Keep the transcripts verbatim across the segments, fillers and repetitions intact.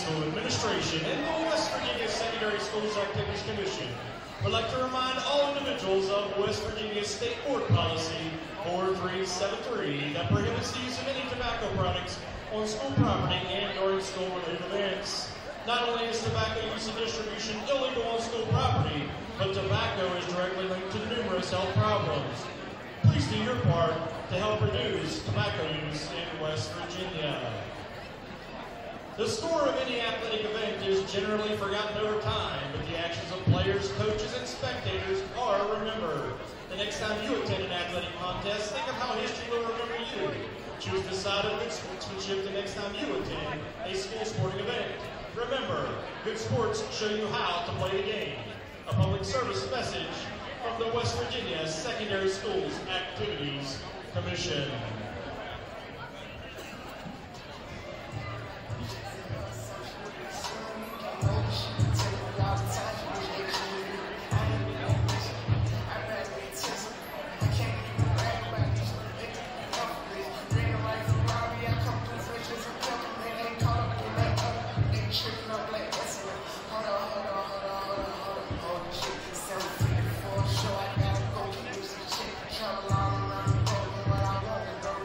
School Administration and the West Virginia Secondary Schools Activities Commission would like to remind all individuals of West Virginia State Board Policy four three seven three that prohibits the use of any tobacco products on school property and during school-related events. Not only is tobacco use and distribution illegal on school property, but tobacco is directly linked to numerous health problems. Please do your part to help reduce tobacco use in West Virginia. The score of any athletic event is generally forgotten over time, but the actions of players, coaches, and spectators are remembered. The next time you attend an athletic contest, think of how history will remember you. Choose the side of good sportsmanship the next time you attend a school sporting event. Remember, good sports show you how to play the game. A public service message from the West Virginia Secondary Schools Activities Commission. Sure, I gotta go, keep some shit, travel all around the world, but I want to go.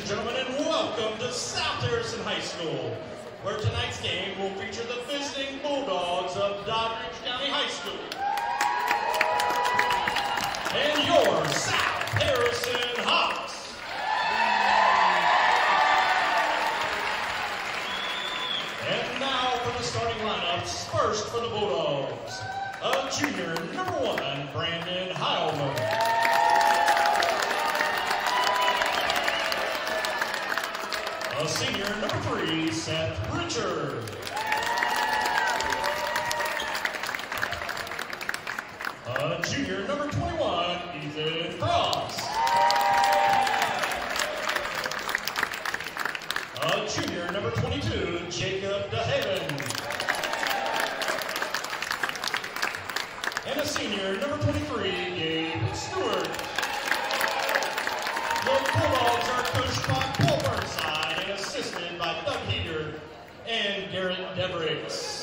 and gentlemen, and welcome to South Harrison High School, where tonight's game will feature the visiting Bulldogs of Doddridge County High School. And your South Harrison Hawks. And now for the starting lineups. First for the Bulldogs, a junior number one, Brandon Heilman. A senior number three, Seth Richard. A junior number twenty-one, Ethan Frost. A junior number twenty-two, Jacob DeHaven. And a senior number twenty-three, Gabe Stewart. The Bulldogs are coached by Paul Burnside and assisted by Doug Heater and Garrett Deverix.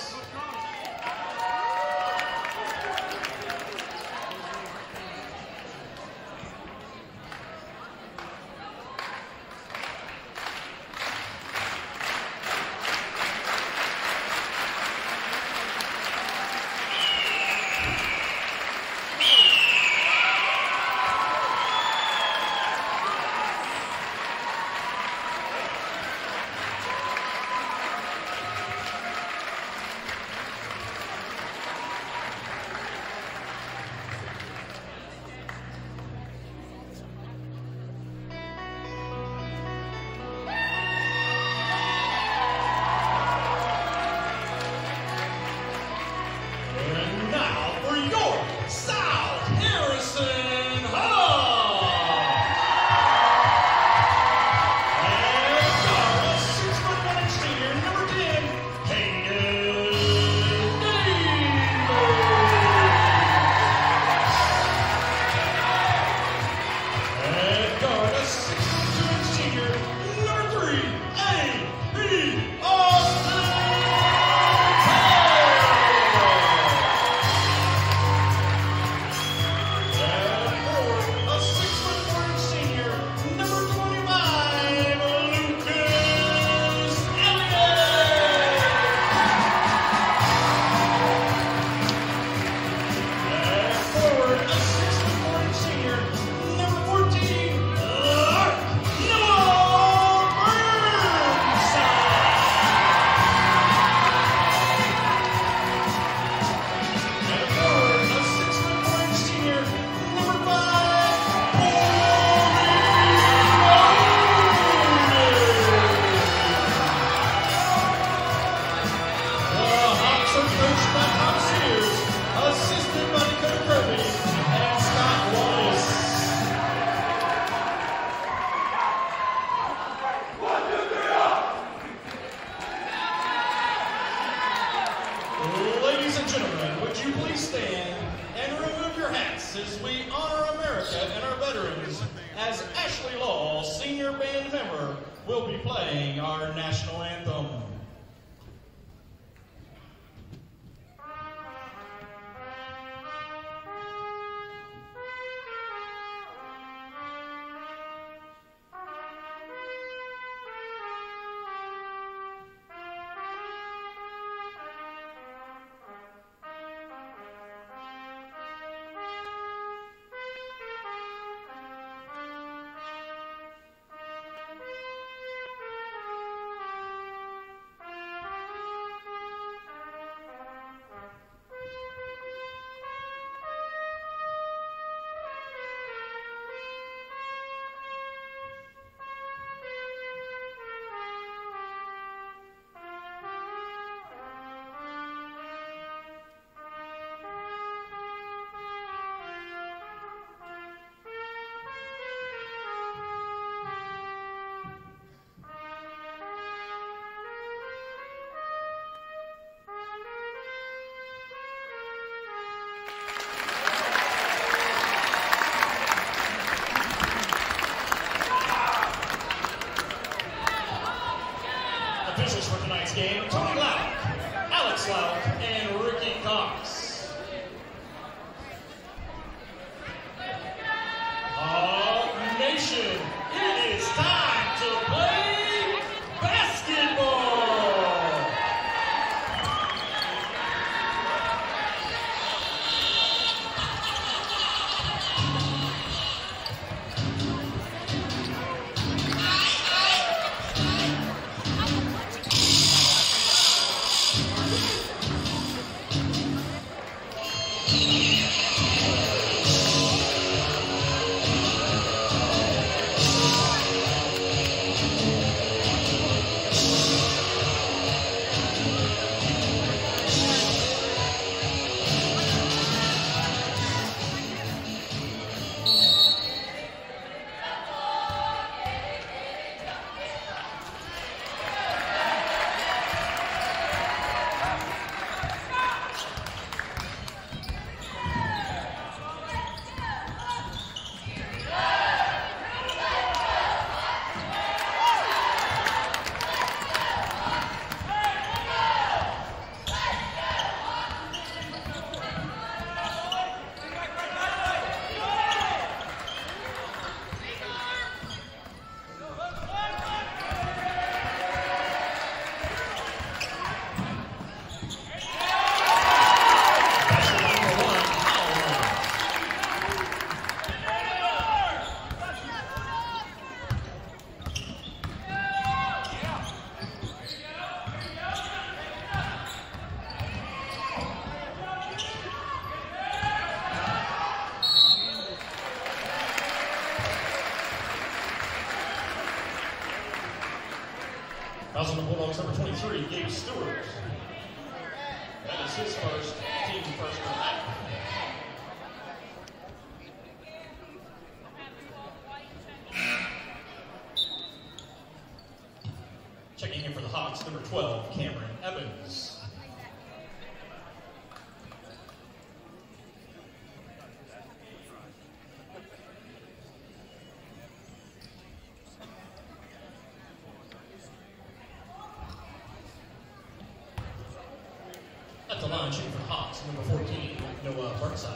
Ladies and gentlemen, would you please stand and remove your hats as we honor America and our veterans, as Ashley Law, senior band member, will be playing our national anthem. Officials for tonight's game, Tony Lauk, Alex Lauk, and Ricky Cox. All Nation, it is time to Bulldogs, number twenty-three, Gabe Stewart. That is his first, team first for that. Checking in for the Hawks, number twelve, Cameron Evans. At the line, shooting for the Hawks, number fourteen, Noah Burnside.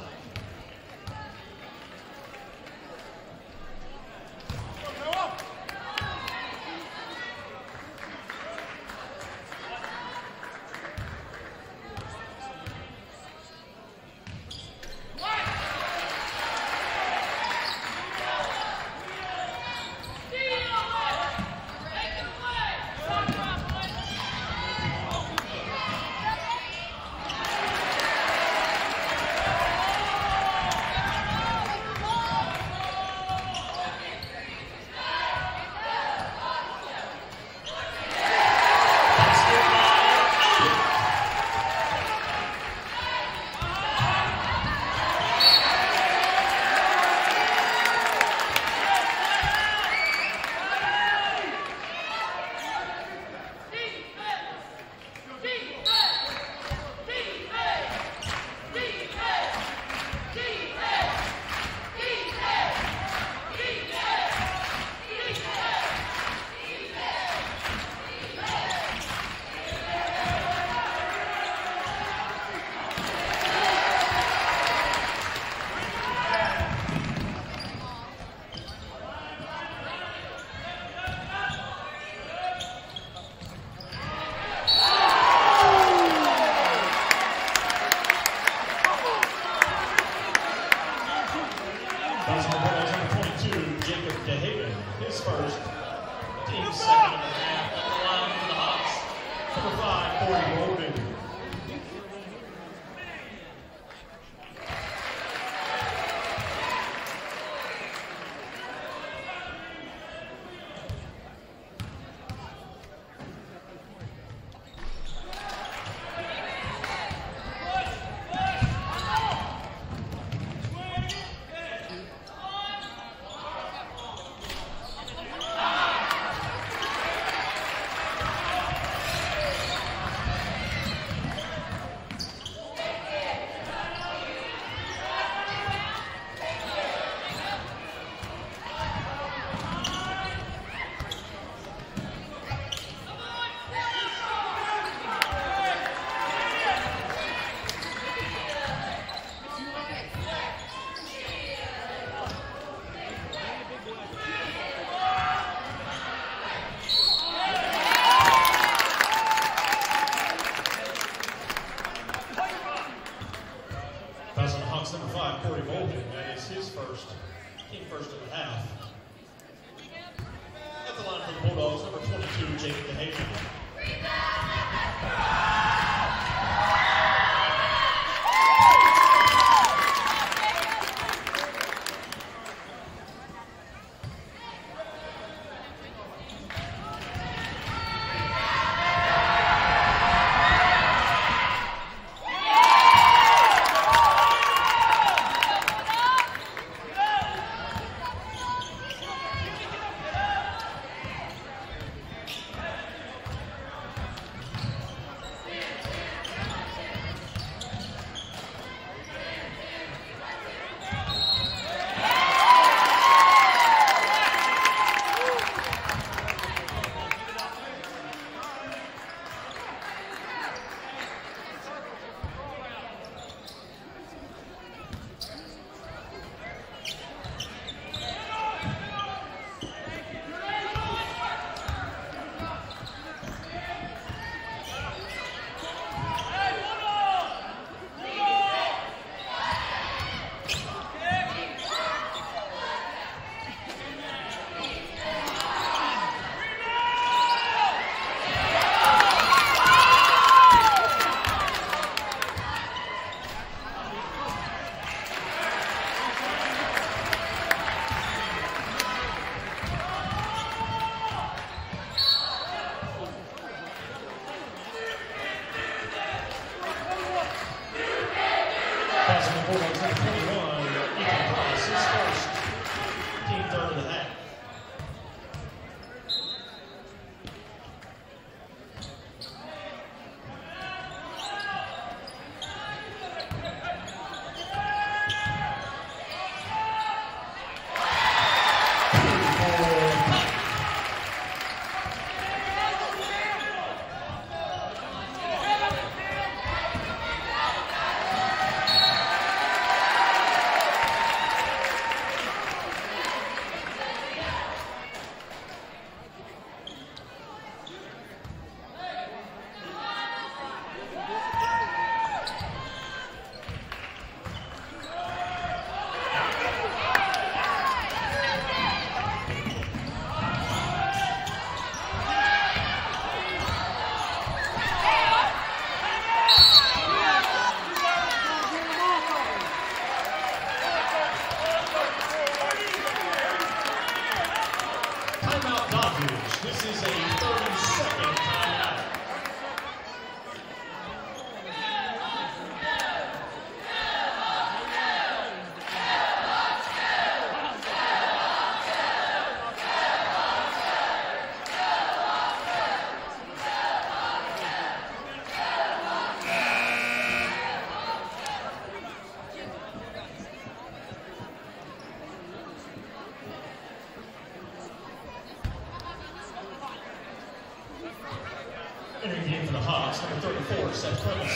Entering the game for the Hawks, number thirty-four, Seth Clemens.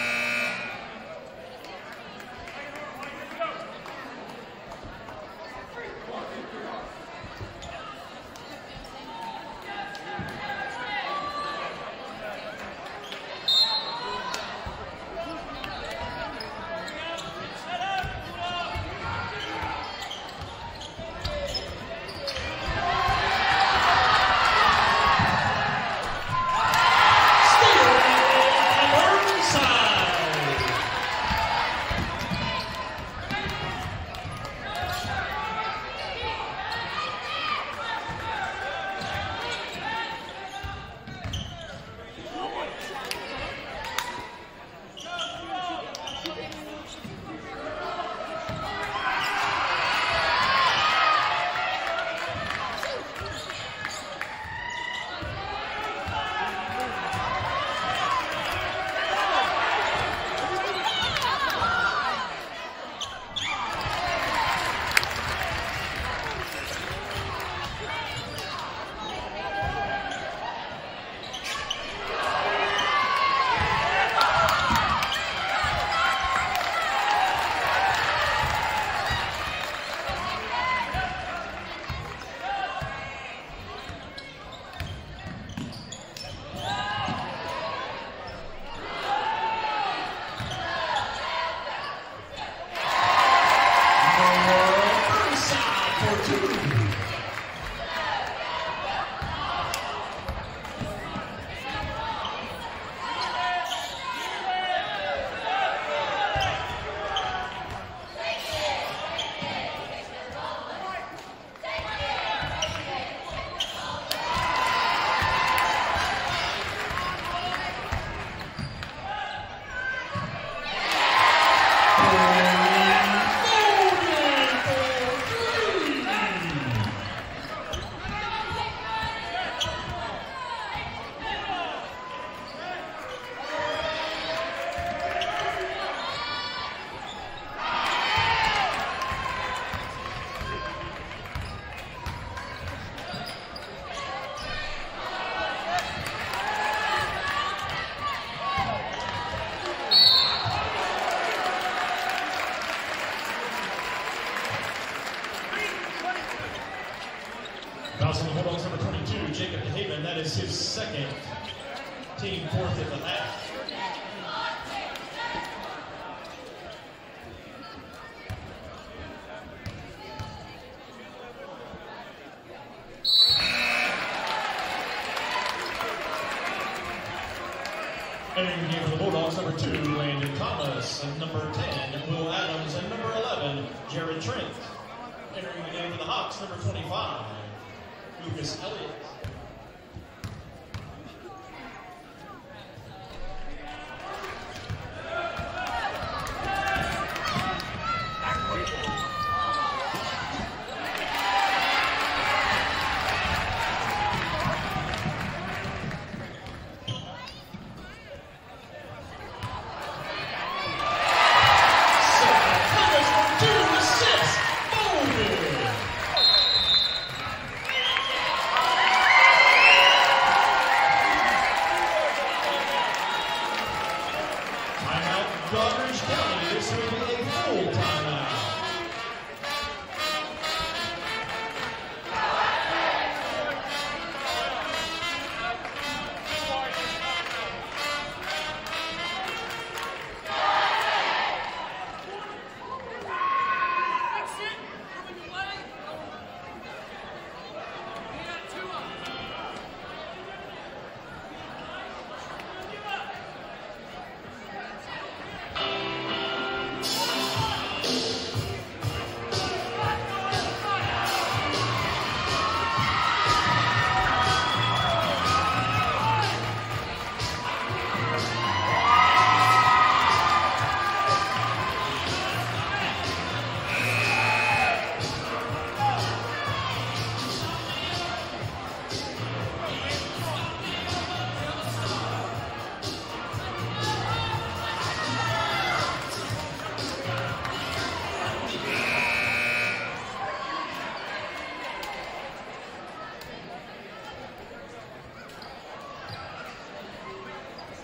Bouncing the Bulldogs, number twenty-two, Jacob DeHaven. That is his second team fourth in the half. Entering the game for the Bulldogs, number two, Landon Thomas, and number ten, Will Adams, and number eleven, Jared Trent. Entering the game for the Hawks, number twenty-five, Lucas Elliott.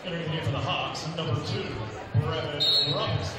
Entering the game for the Hawks, number two, Brevin Robinson.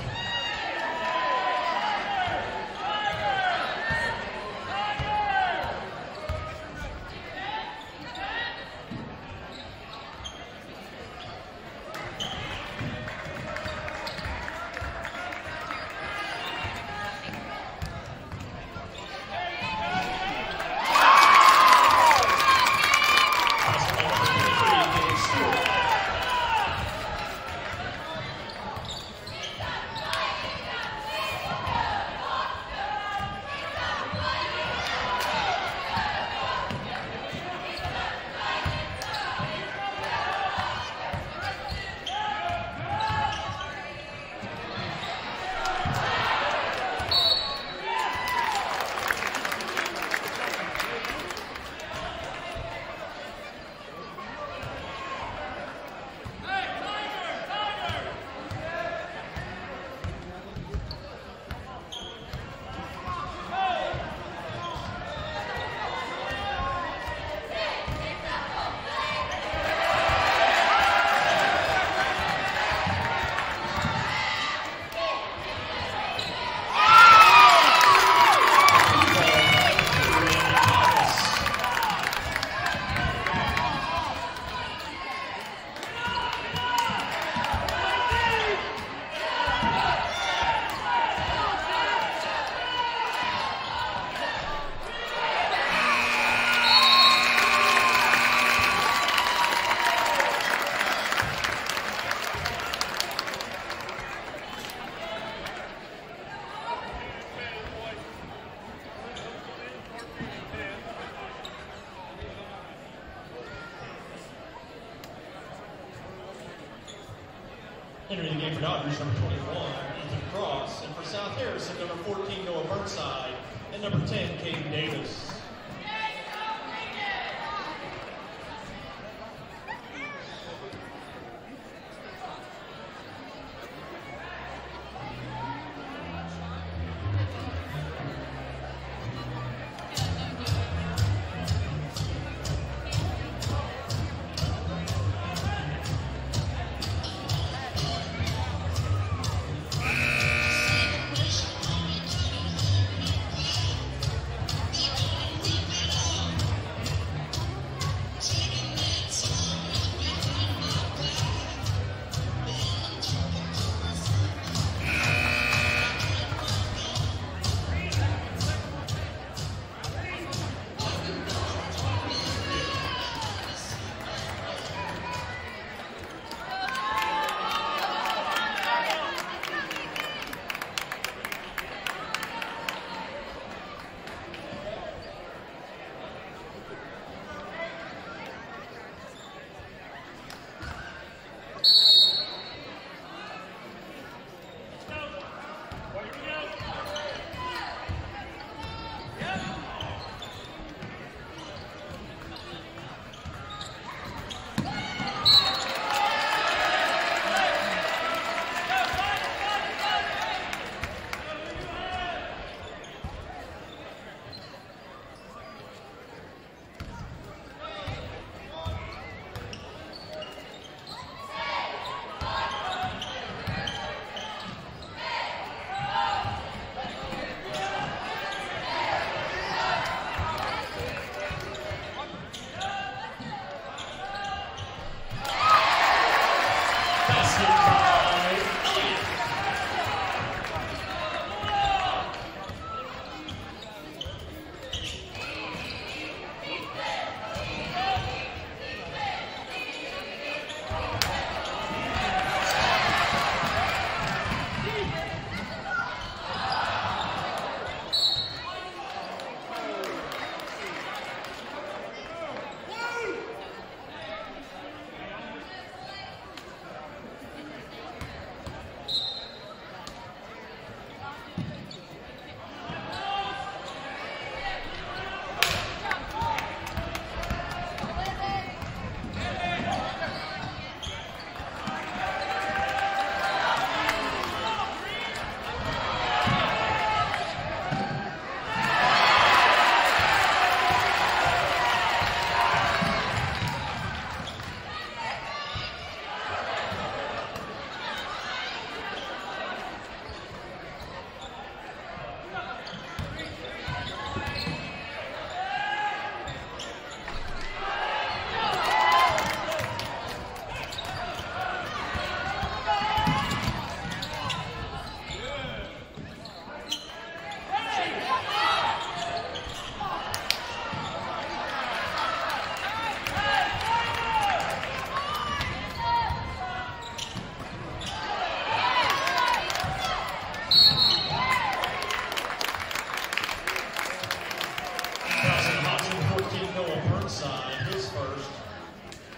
Entering the game for Doddridge, number twenty-one, Ethan Cross. And for South Harrison, number fourteen, Noah Burnside. And number ten, Caden Davis.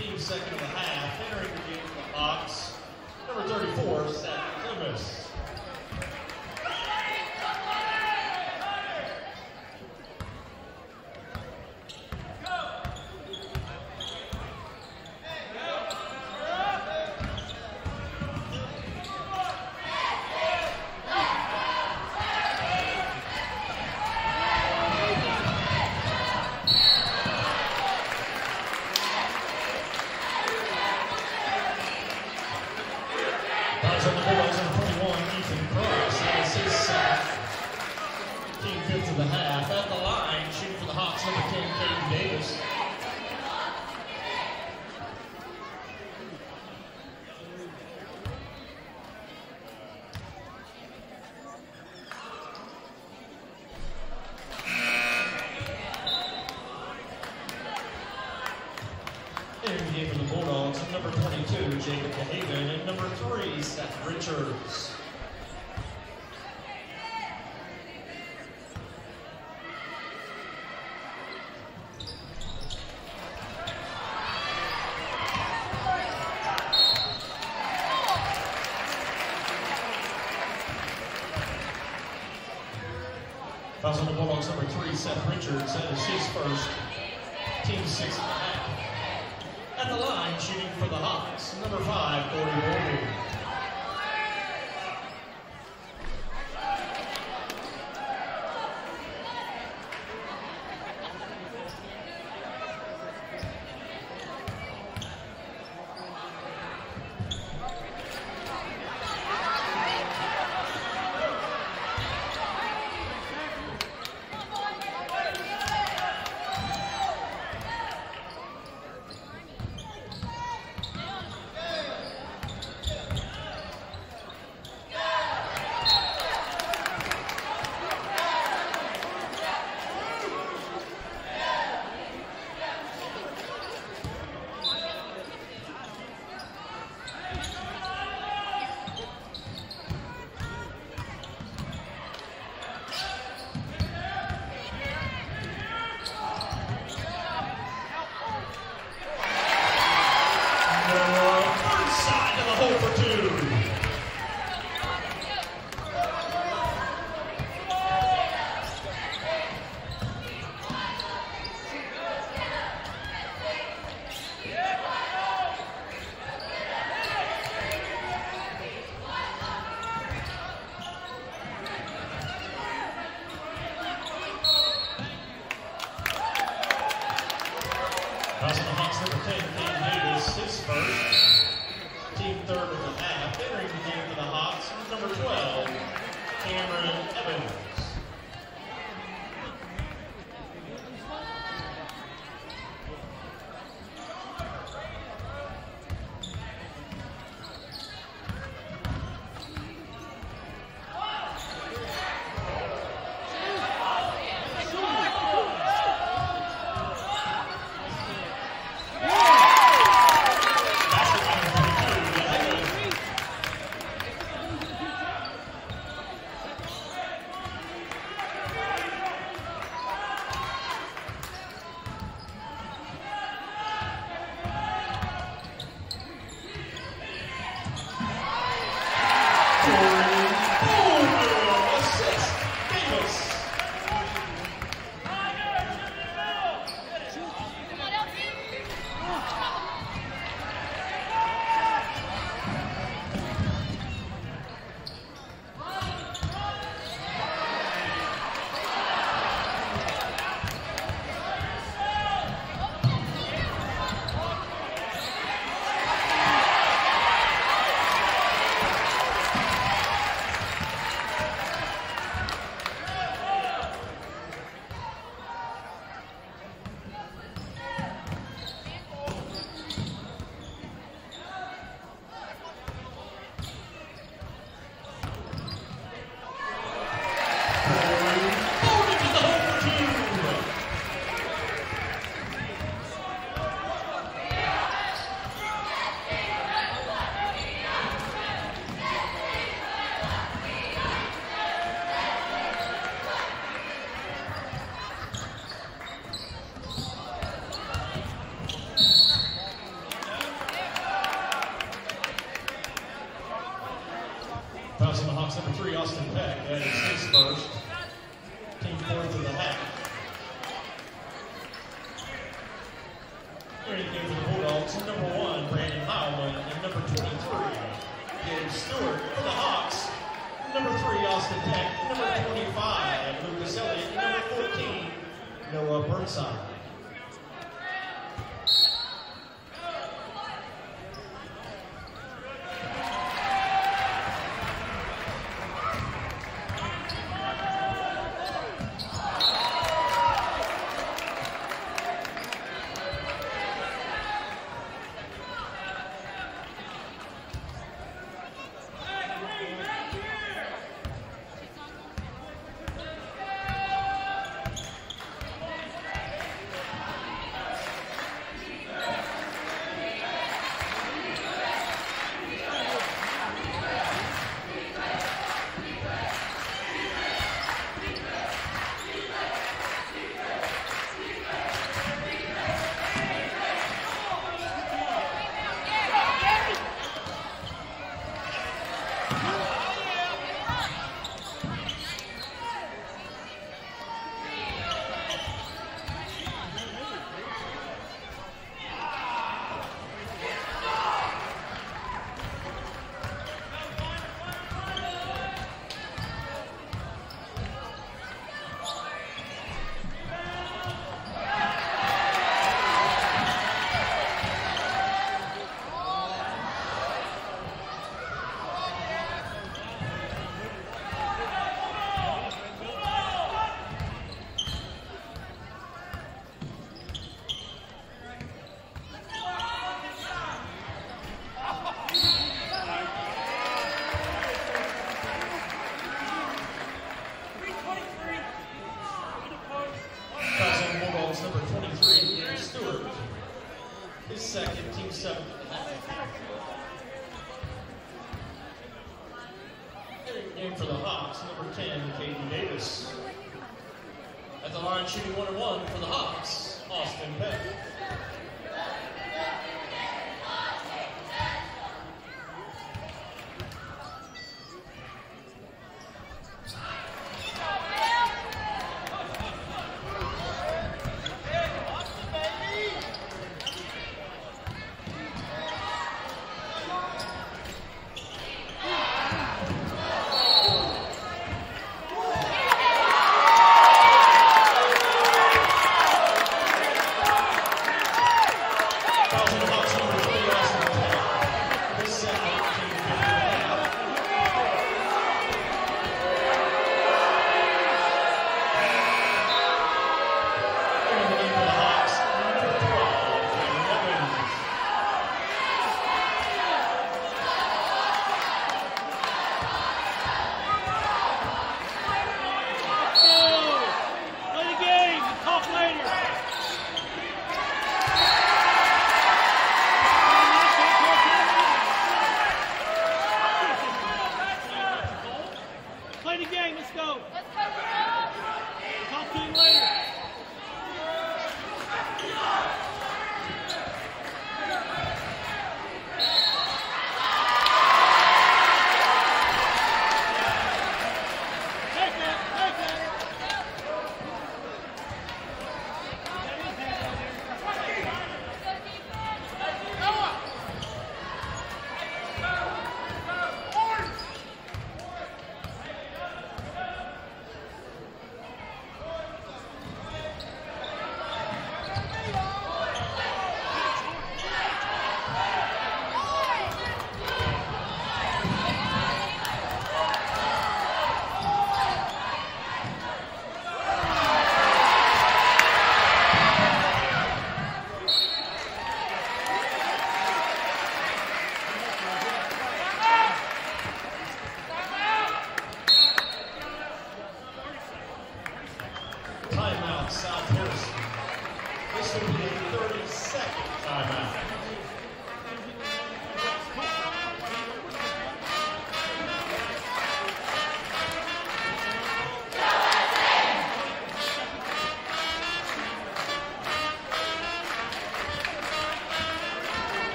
Team second of the half, entering the game for the Hawks, number thirty-four, Seth Clemens. Fouls on the Bulldogs, number three, Seth Richards. That is his first. Team six and a half. At the line, shooting for the Hawks, number five, Corey Morgan. Noah Burnside. Shooting one and one for the Hawks, Austin Peck.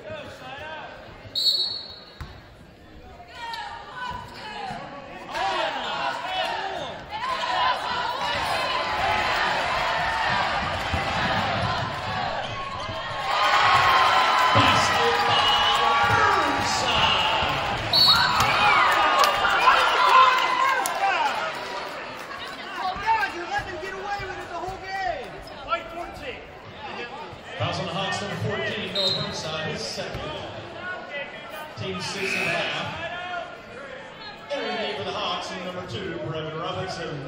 Fouls on the Hawks, number fourteen, Noah Burnside, his second. Team six and a half. Entering the game for the Hawks, and number two, Brevin Robinson.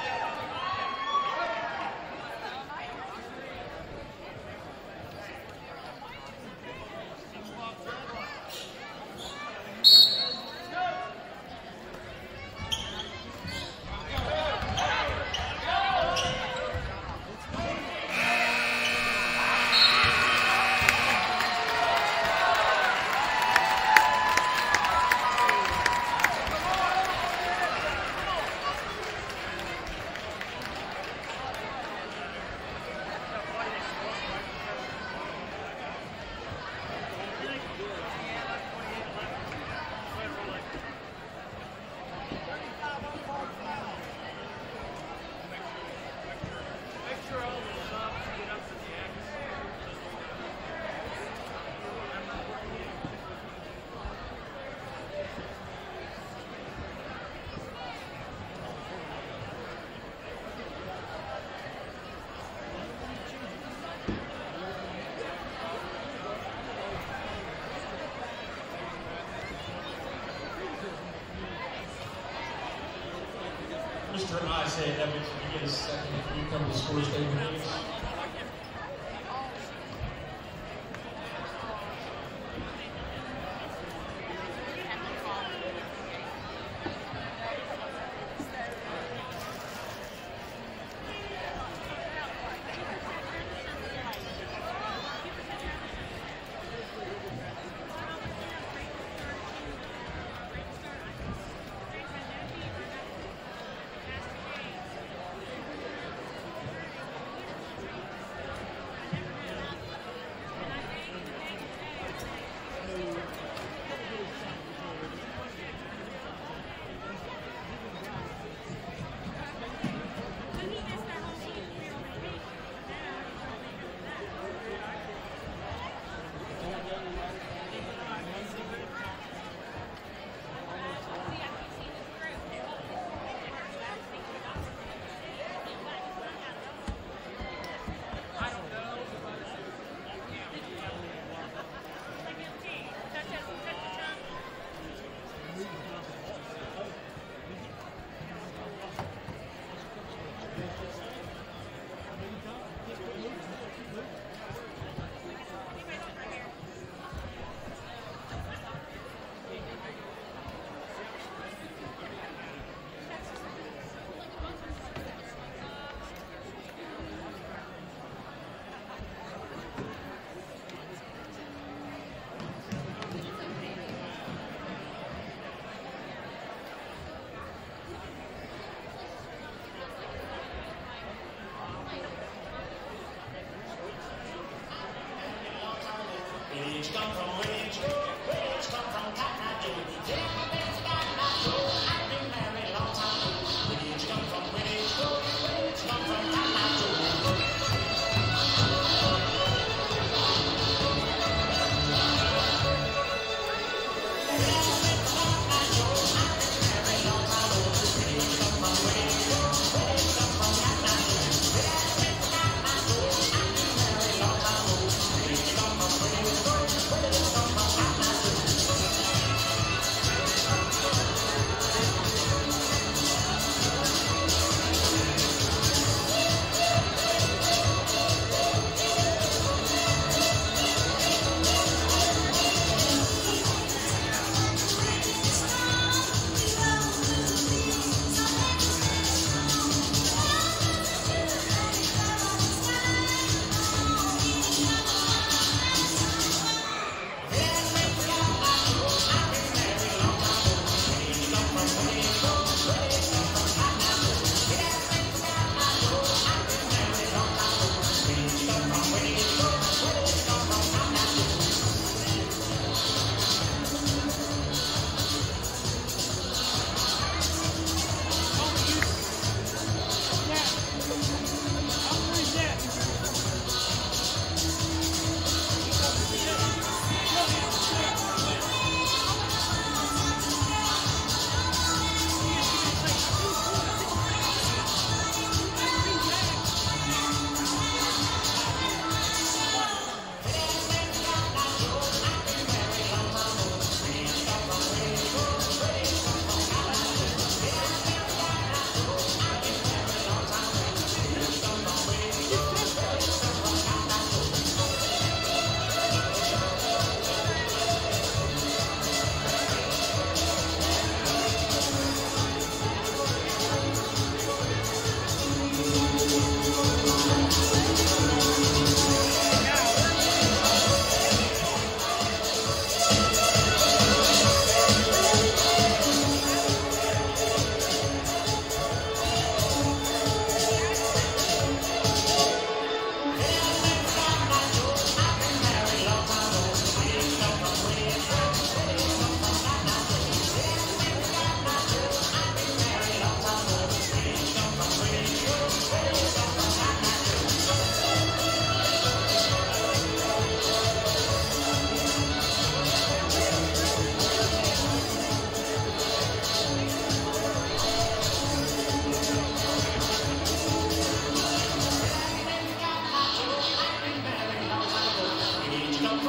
Mister Isaiah Evans, if you get a second, if you come to the score statement, please.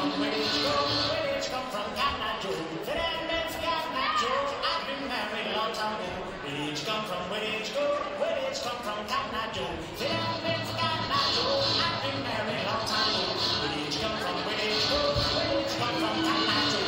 from Whittish go, Whittish come from Cotton Joe. Say that man's Cotton Joe, I've been married a long time ago. Whittish come from Whittish go, Whittish come from Cotton Joe. Say that man's Cotton Joe, I've been married a long time ago. Whittish come from Whittish go, Whittish come from Cotton Joe.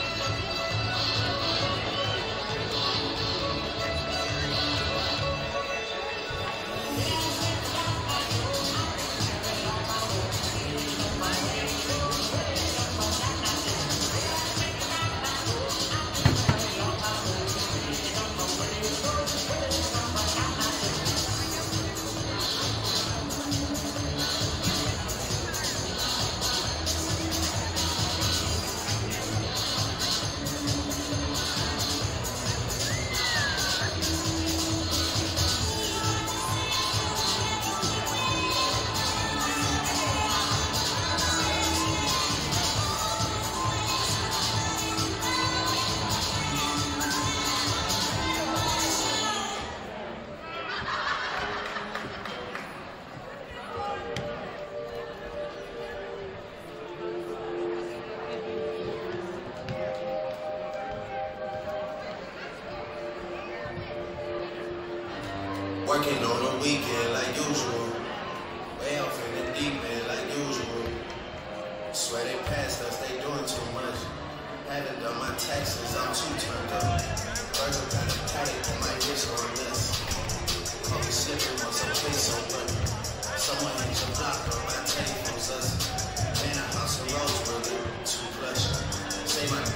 Working on the weekend like usual. Way off in the deep end like usual. Swear they passed us, they doing too much. Haven't done my taxes, I'm too turned up. Virgil got a tight, my wrist on this. Call me slipping once I'm face on button. Someone hit your block on my telephone's us. Man, a house of rose really too plush. Say my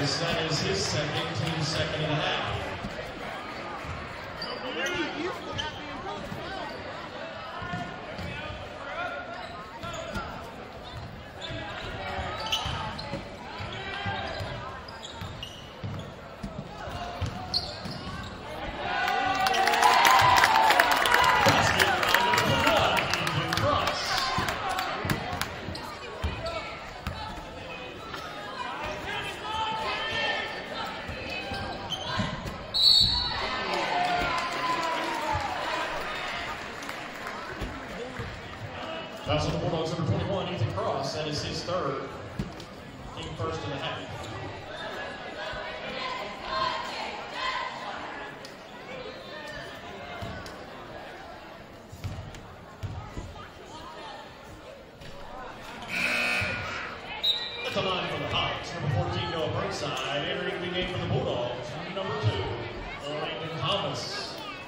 Davis, that is his second, team second and a half. That's on the Bulldogs, number twenty-one, Ethan Cross. That is his third. Team first and a half. That's a line for the Hawks. Number fourteen, Noah Burnside. Entering the game for the Bulldogs, number two, Landon Thomas.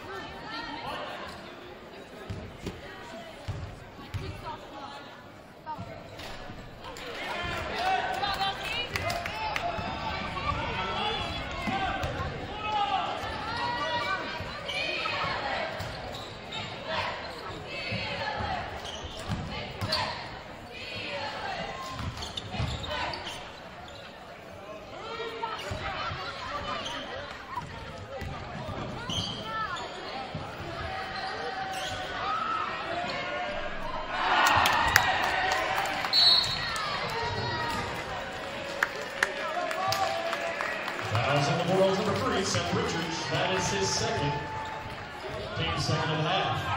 Fouls on the Bulldogs, number three, Seth Richards. That is his second. Team second and a half.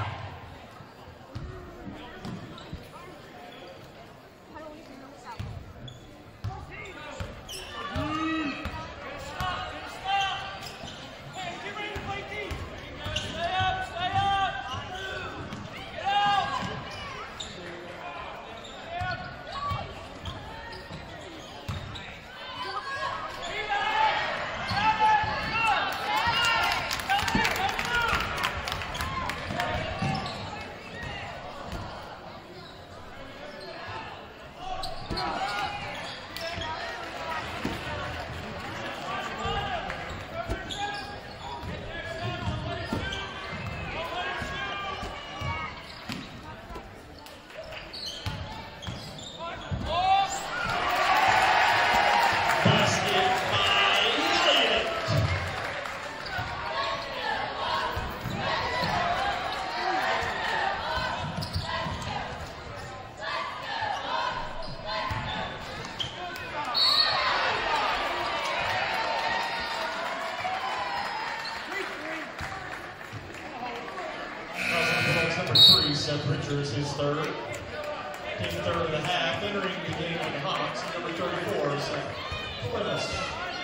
Seth Richards, his third. Team third and a half, entering the game on the Hawks, number thirty-four, Seth Plymouth.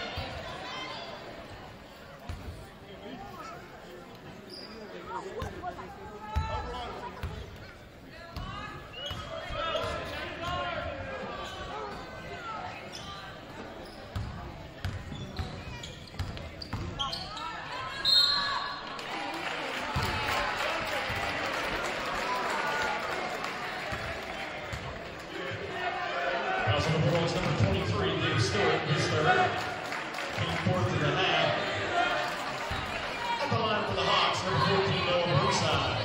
On the Bulldogs, number twenty-three, Dave Stewart, his third. Team fourth and a half. At the line for the Hawks, number fourteen, Noah Burnside.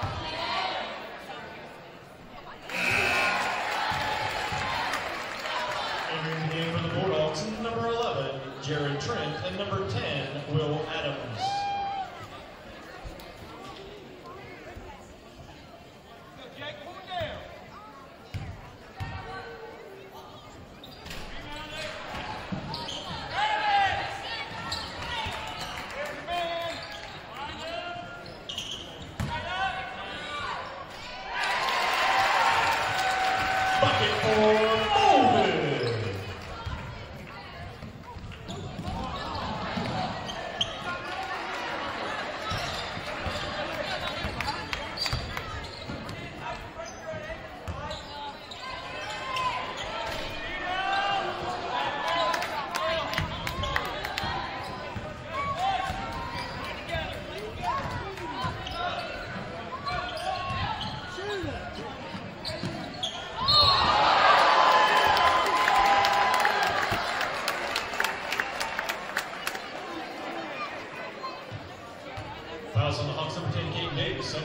Entering the game for the Bulldogs, number eleven, Jared Trent, and number ten, Will Adams. Bucket for Ovid.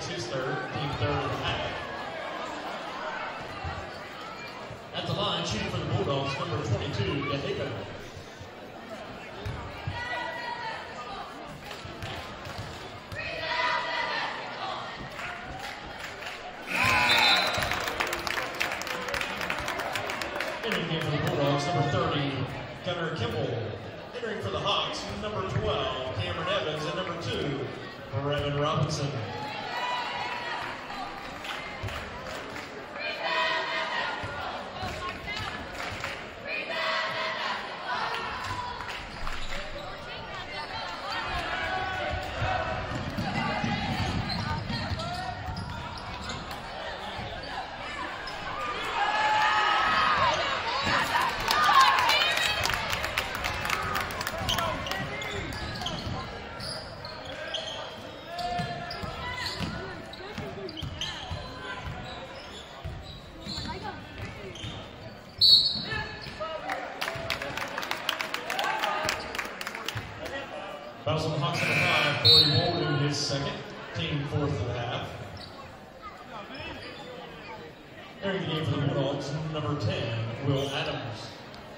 That's his third, team third and a half. At the line, shooting for the Bulldogs, number twenty-two, Dahiga. Entering game for the Bulldogs, number thirty, Gunnar Kimball. Entering for the Hawks, number twelve, Cameron Evans, and number two, Brevin Robinson. Fouls on the Hawks on the five, Corey Walden, his second, team fourth of the half. Entering the game for the Bulldogs, number ten, Will Adams.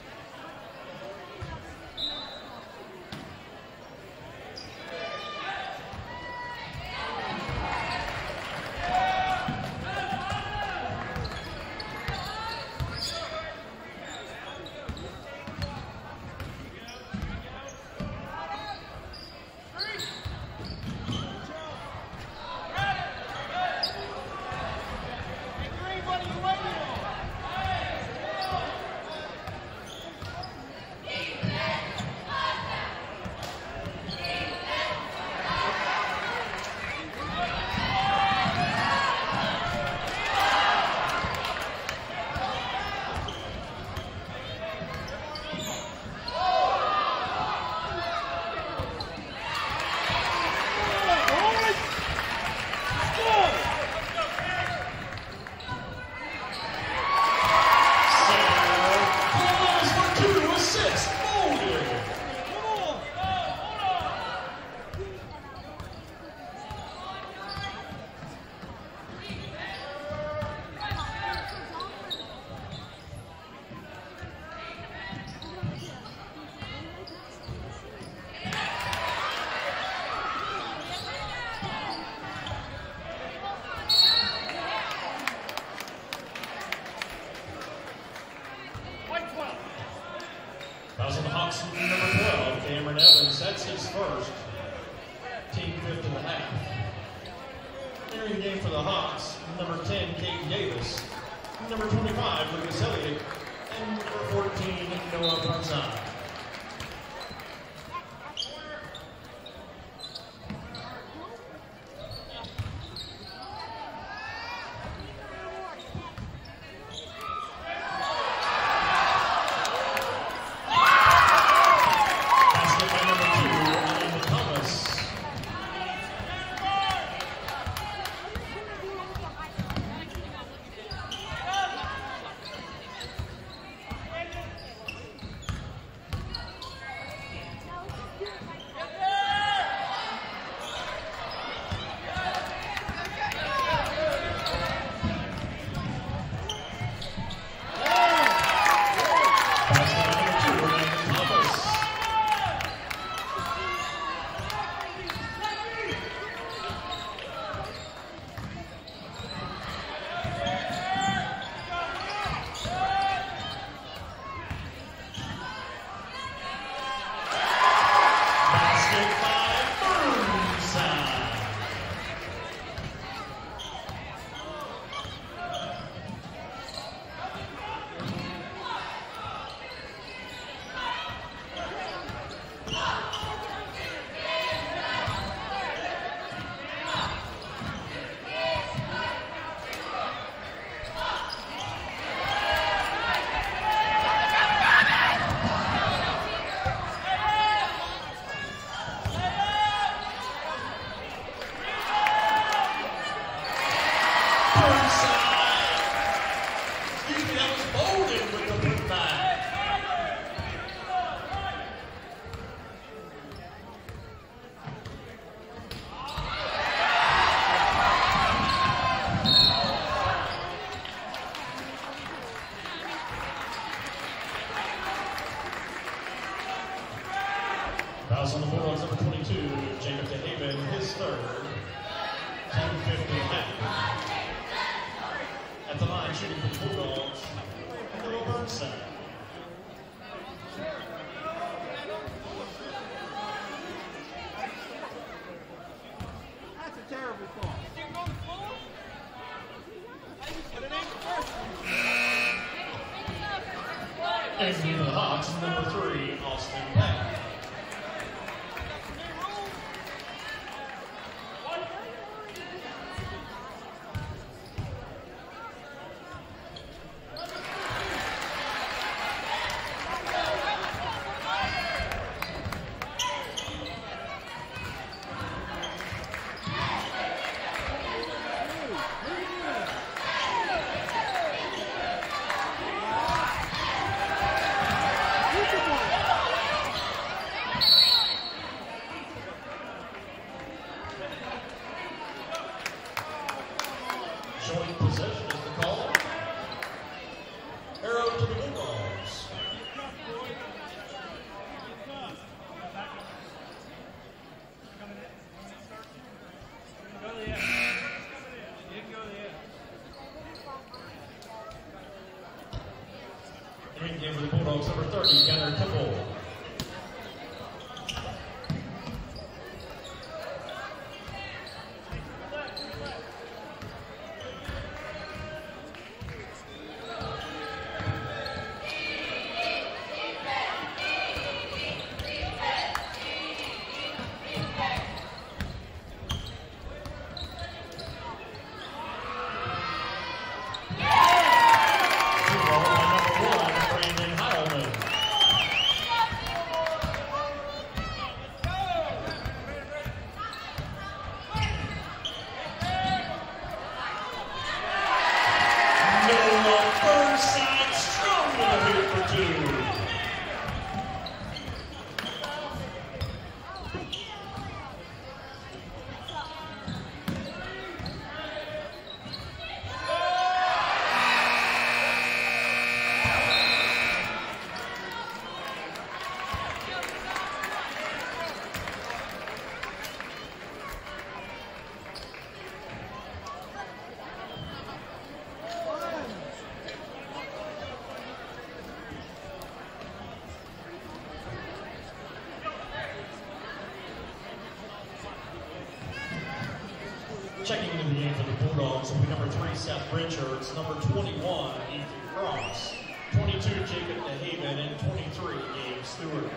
Fouls on the Hawks, number twelve, Cameron Evans. That's his first. Team fifth in the half. Entering the game for the Hawks, number ten, Kate Davis. Number twenty-five, Lucas Elliott. And number fourteen, Noah Burnside. And for the Hawks, number three, Austin Peck. Joint possession is the call. Arrow to the Bulldogs. In game for the Bulldogs, number thirty, Gunnar Kimball. Checking into the game for the Bulldogs will be number three, Seth Richards, number twenty-one, Ethan Cross, twenty-two, Jacob DeHaven, and twenty-three, Gabe Stewart.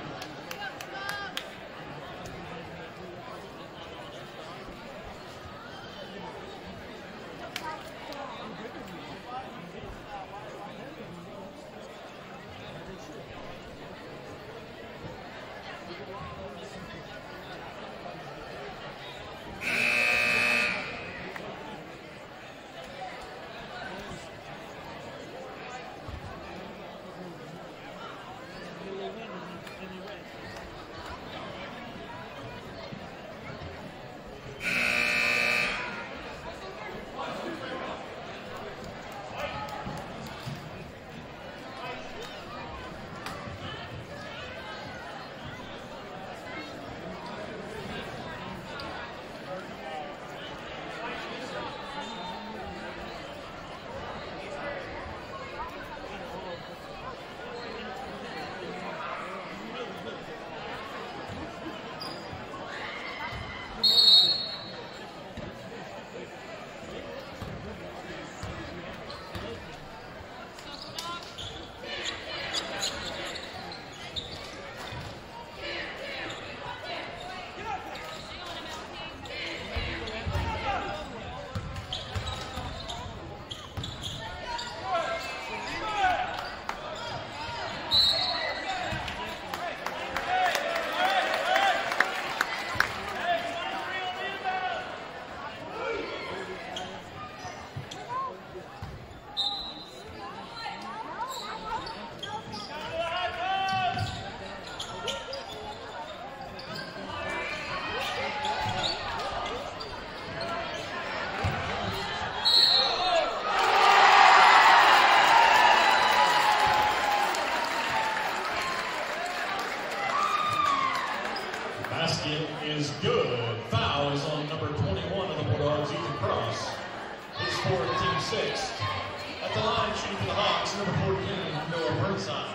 Basket is good. Foul is on number twenty-one of the Bulldogs, Ethan Cross. His fourth, team sixth. At the line, shooting for the Hawks, number fourteen, Noah Burnside.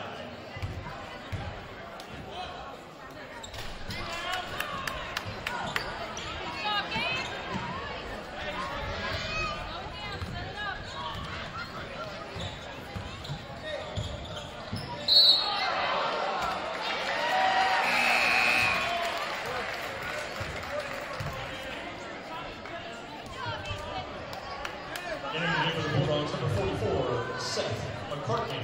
Seth McCartney.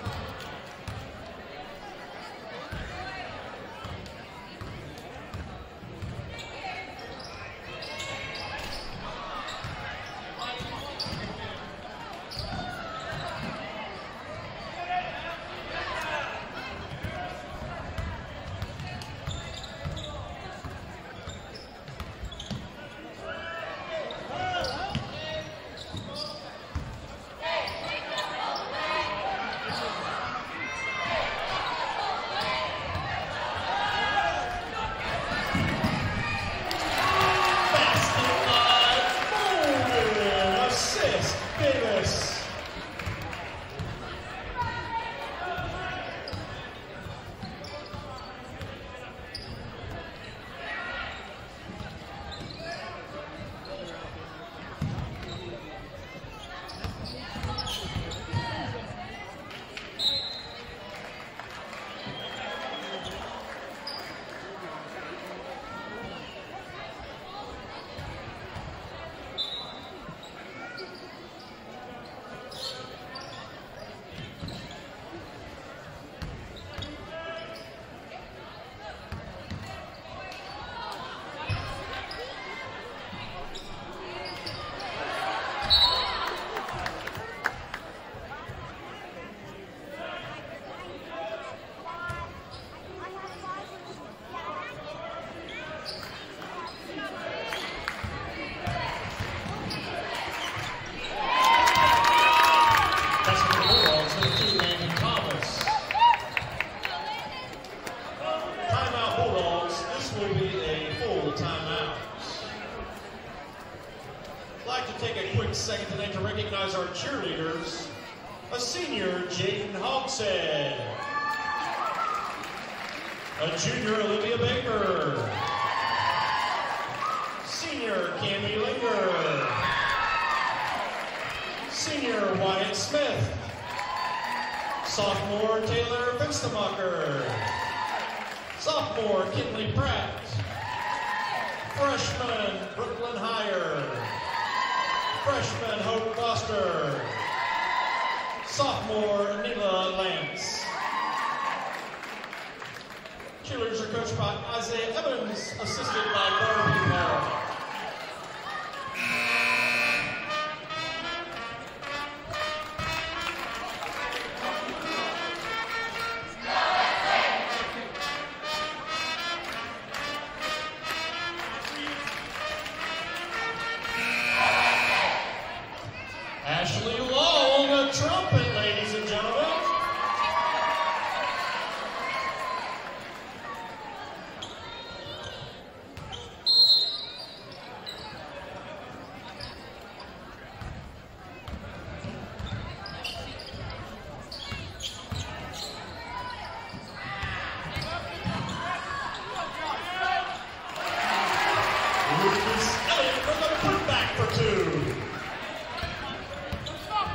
Second tonight to recognize our cheerleaders, a senior, Jaden Hogshead, a junior, Olivia Baker, senior, Cammie Linger, senior, Wyatt Smith, sophomore, Taylor Finstemacher, sophomore, Kinley Pratt, freshman, Brooklyn Heyer, freshman, Hope Foster, sophomore, Neela Lance. Cheerleaders are coached by Isaiah Evans, assisted by Barbie Paul. Ashley Long, a trumpet, ladies and gentlemen. Lucas Elliott with a putback for two.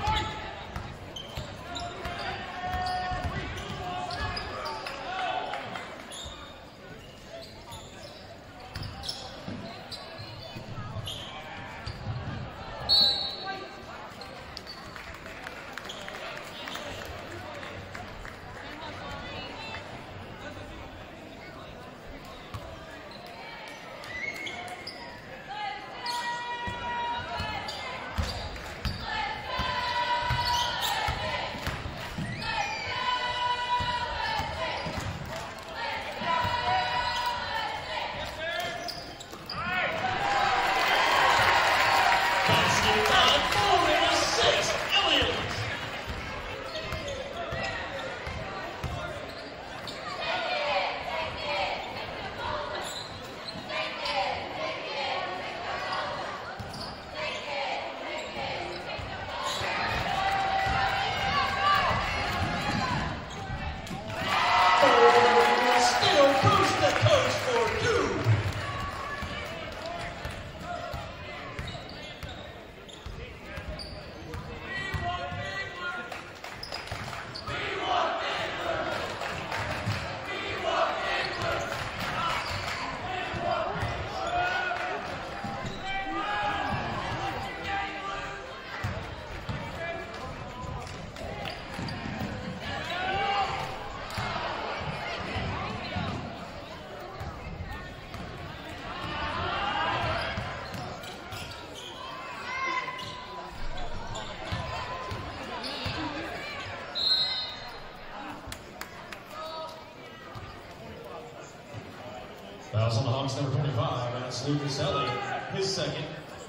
Fouls on the Hawks, number twenty-five. That's Lucas Elliott, his second.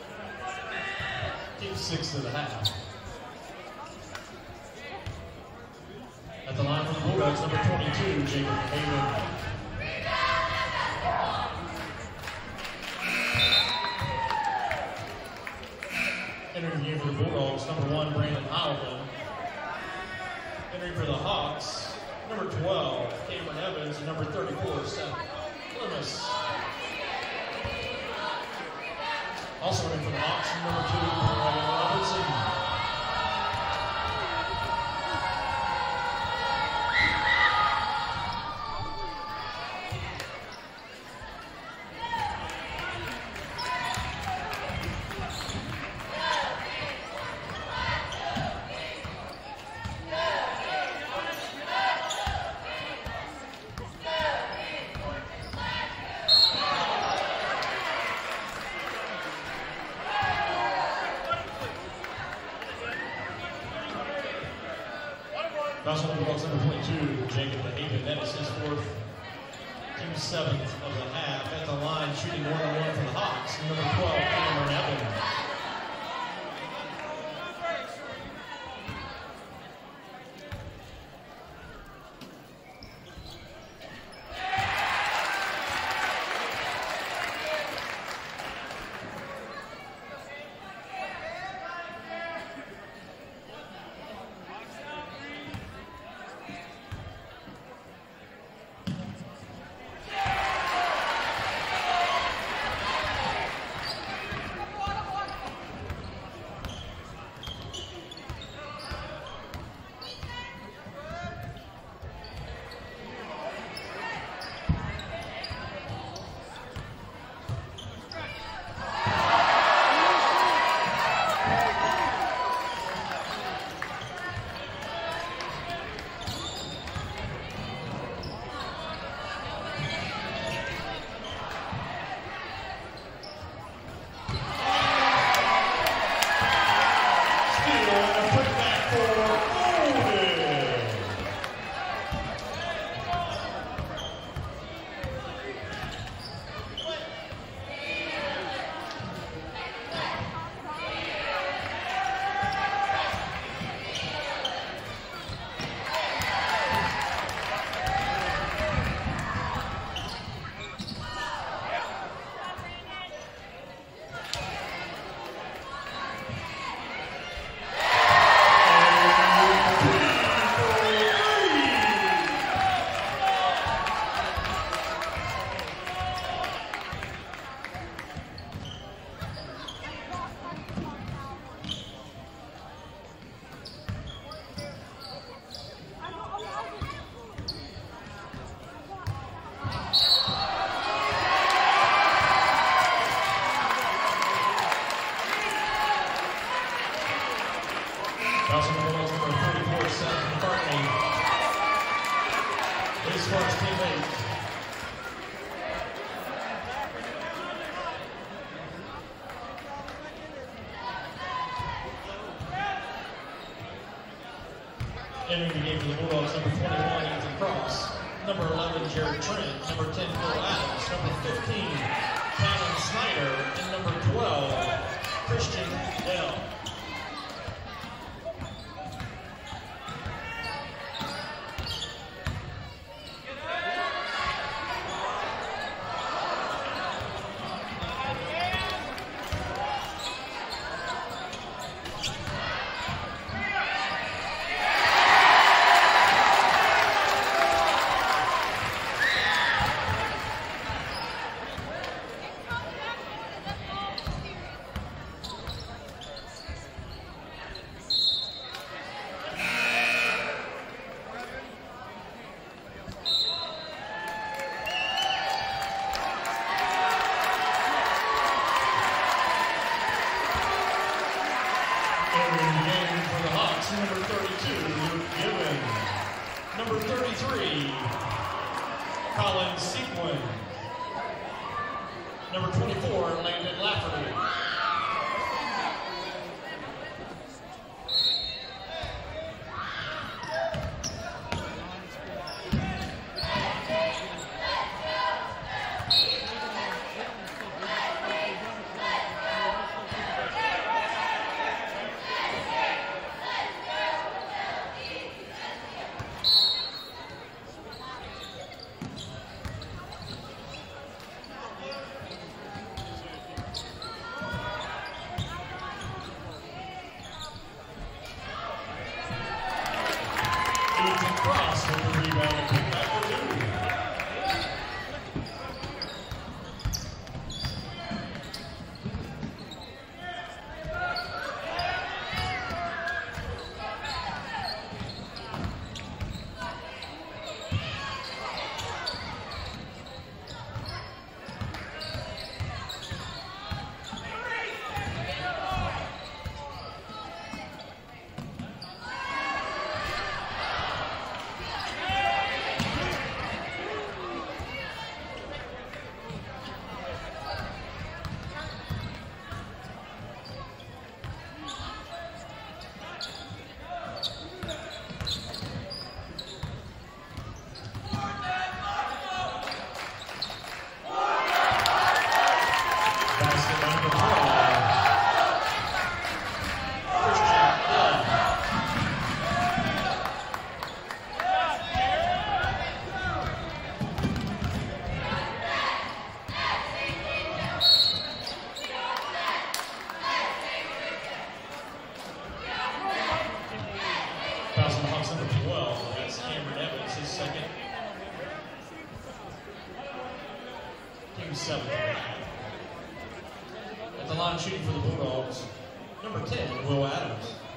Team sixth of the half. At the line for the Bulldogs, number twenty-two, Jacob Hayden. Entering the game for the Bulldogs, number one, Brandon Heilman. Entering for the Hawks, number twelve, Cameron Evans, and number thirty-four, Seth Clemens. Also entering for the Hawks, number two, Ryan Robertson. Fouls on the Bulldogs, number twenty-two, Jacob Hayden. That is his fourth, team seventh of the half. At the line, shooting one on one for the Hawks, number twelve, Cameron Evans. Entering the game for the Bulldogs, number twenty-one, Ethan Cross. Number eleven, Jared Trent. Number ten, Phil Adams. Number fifteen, Cannon Snyder. And number twelve, Christian Dell. Number twenty-four, Landon Lafferty. seventh. At the line shooting for the Bulldogs, number ten, Will Adams.